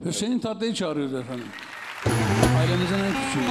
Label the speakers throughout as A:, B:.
A: Hüseyin Tatlı'yı çağırıyoruz efendim. Ailemizin en küçüğü.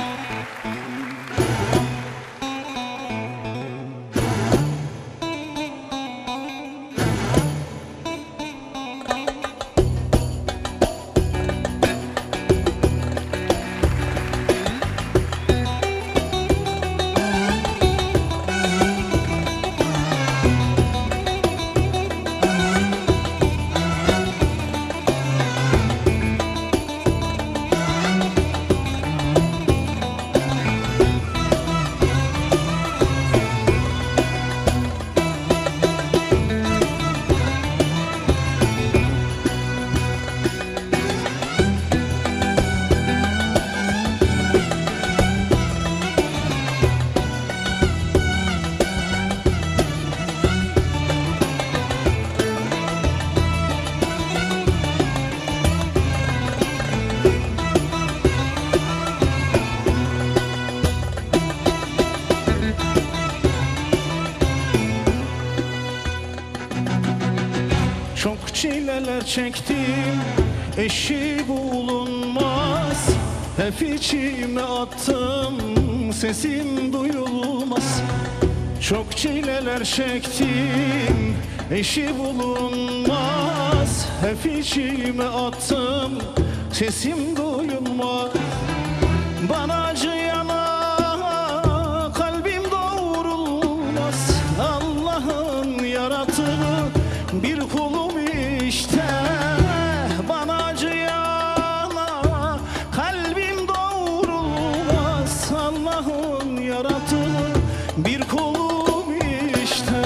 B: Çok çileler çektim, eşi bulunmaz. Hep içime attım, sesim duyulmaz. Çok çileler çektim, eşi bulunmaz. Hep içime attım, sesim duyulmaz. Bana acıyana kalbim doğrulmaz. Allah'ın yarattığı bir kulum işte. Bana acıyana kalbim doğrulmaz. Allah'ın yarattığı bir kulum işte.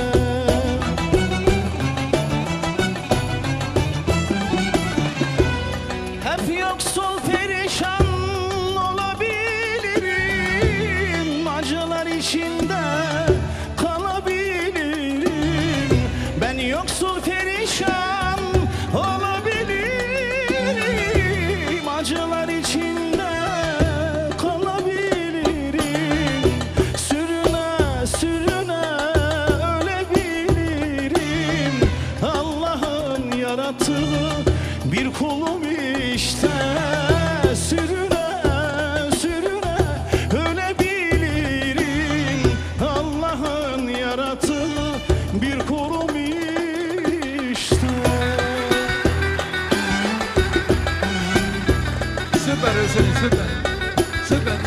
B: Hep yoksul perişan olabilirim, acılar içinde kalabilirim. Ben yoksul perişan olabilirim, acılar içinde kalabilirim. Sürüne sürüne ölebilirim. Allah'ın yarattığı bir kulum işte. Sürüne sürüne ölebilirim. Allah'ın yarattığı bir kulum işte.
A: Süper Hüseyin, süper. Süper.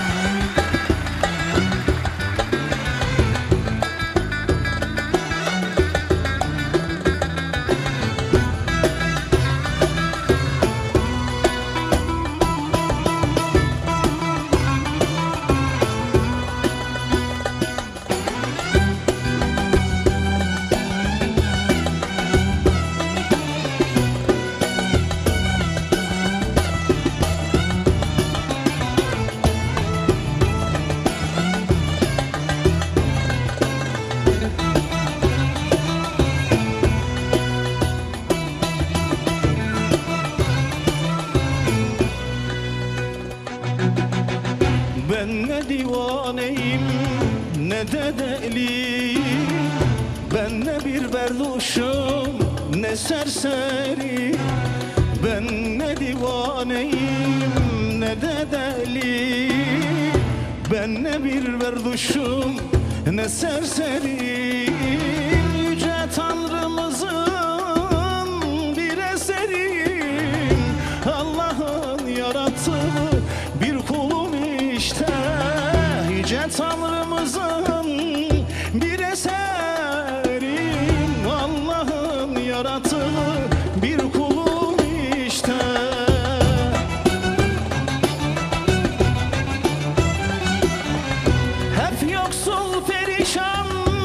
B: Ben ne divaneyim ne de deliyim. Ben ne bir berduşum ne serseri. Ben ne divaneyim ne de deliyim. Ben ne bir berduşum ne serseriyim. Yüce Tanrımızın bir eseriyim. Allah'ın yarattığı bir kulum işte. Yüce Tanrımızın bir eserim. Allah'ın yarattığı bir kulum işte. Hep yoksul perişan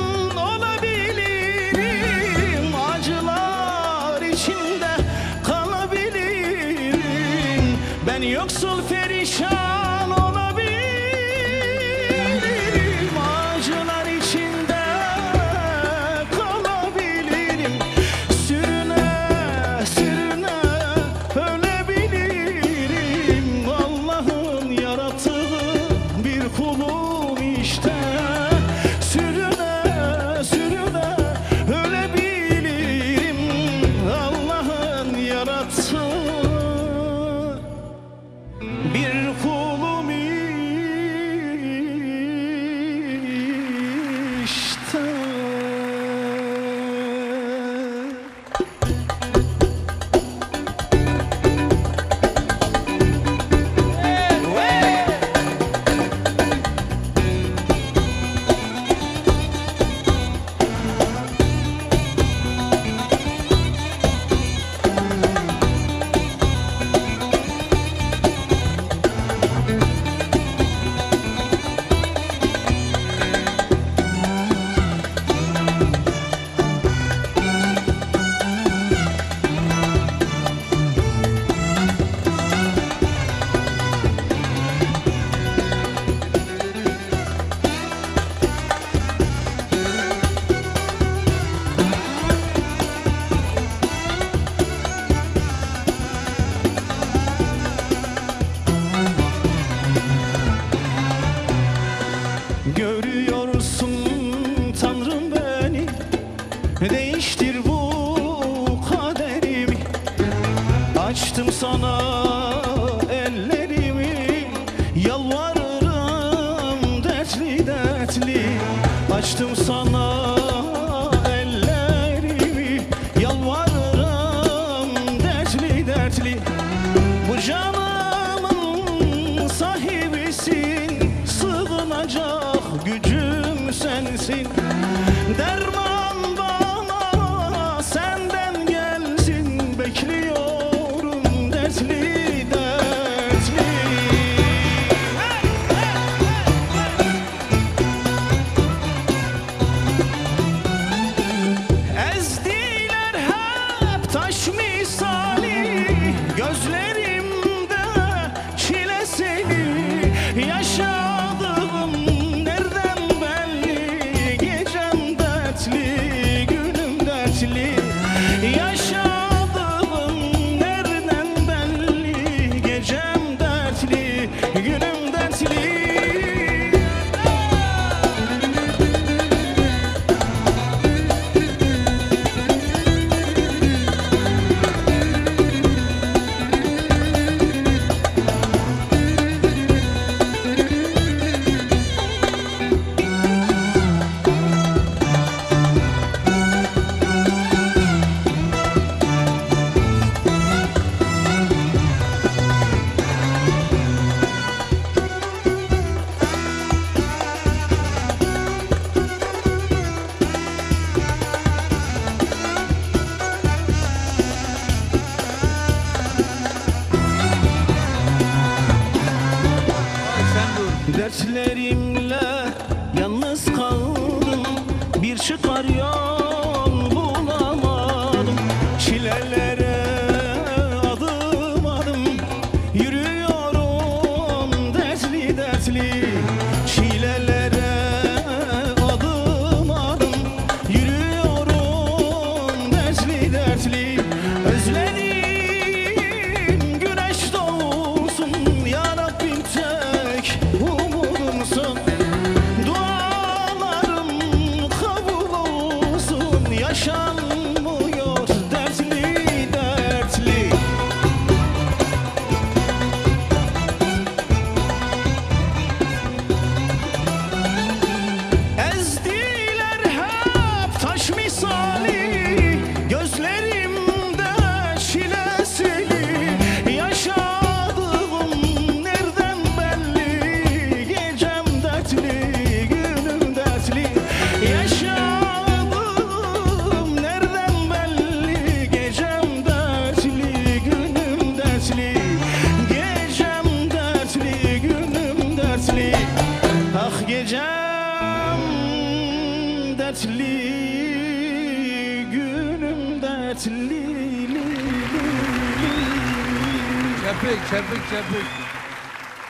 B: olabilirim, acılar içinde kalabilirim. Ben yoksul perişan olabilirim, acılar içinde kalabilirim. Sürüne sürüne ölebilirim. Allah'ın yarattığı bir kulum işte. Sürüne sürüne ölebilirim. Allah'ın yarattığı Açtım sana ellerimi, yalvarırım dertli dertli. Açtım sana ellerimi, yalvarırım dertli dertli. Bu canımın sahibisin, sığınacak gücüm sensin. Derman bana senden gelsin, bekliyorum dertli dertli. Ezdiler hep taş misali, gözlerimde çile seni. Yaşadığım nereden belli, gecem dertli, günüm dertli. Yaşadığım nereden belli, gecem dertli, günüm dertli. Dertlerimle yalnız kaldım, bir çıkar yol bulamadım. Çilelere adım adım yürüyorum dertli dertli. Çilelere adım adım yürüyorum dertli dertli. Özledim güneş doğsun, ya Rabbim tek umudumsun. Dualarım kabul olsun, yaşanmıyor dertli dertli. Ezdiler hep taş misali, gözlerimde çilesini. Yaşadığım nereden belli, gecem dertli, günüm dertli. Yaşadığım nereden belli, gecem dertli, günüm dertli. Gecem dertli, günüm dertli. Ah gecem dertli, günüm dertli.
A: Çepik, çepik, çepik.